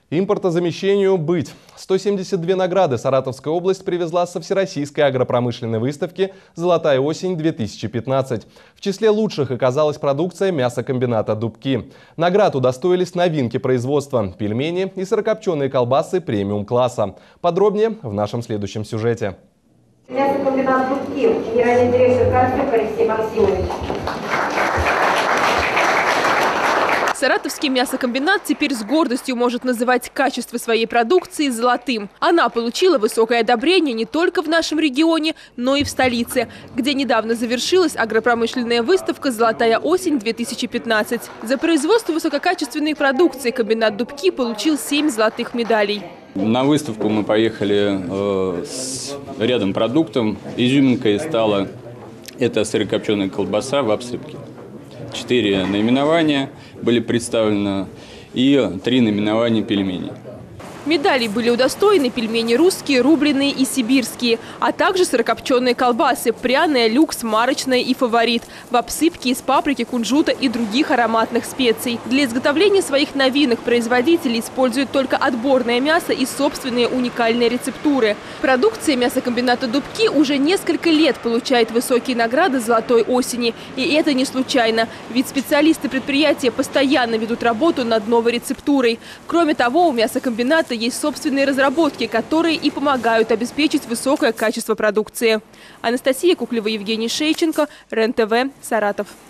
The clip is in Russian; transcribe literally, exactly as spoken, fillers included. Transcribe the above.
Импортозамещению быть. сто семьдесят две награды Саратовская область привезла со Всероссийской агропромышленной выставки «Золотая осень-две тысячи пятнадцать». В числе лучших оказалась продукция мясокомбината «Дубки». Наград удостоились новинки производства – пельмени и сырокопченые колбасы премиум-класса. Подробнее в нашем следующем сюжете. Мясокомбинат «Дубки», генеральный директор Карпюк Алексей Максимович. Саратовский мясокомбинат теперь с гордостью может называть качество своей продукции золотым. Она получила высокое одобрение не только в нашем регионе, но и в столице, где недавно завершилась агропромышленная выставка «Золотая осень-две тысячи пятнадцать». За производство высококачественной продукции комбинат «Дубки» получил семь золотых медалей. На выставку мы поехали э, с рядом продуктов. Изюминкой стала это сырокопченая колбаса в обсыпке. Четыре наименования были представлены и три наименования пельменей. Медалей были удостоены пельмени русские, рубленые и сибирские, а также сырокопченые колбасы – пряная, люкс, марочная и фаворит в обсыпке из паприки, кунжута и других ароматных специй. Для изготовления своих новинок производители используют только отборное мясо и собственные уникальные рецептуры. Продукция мясокомбината «Дубки» уже несколько лет получает высокие награды «Золотой осени». И это не случайно, ведь специалисты предприятия постоянно ведут работу над новой рецептурой. Кроме того, у мясокомбината есть собственные разработки, которые и помогают обеспечить высокое качество продукции. Анастасия Куклева, Евгений Шейченко, РЕН-ТВ, Саратов.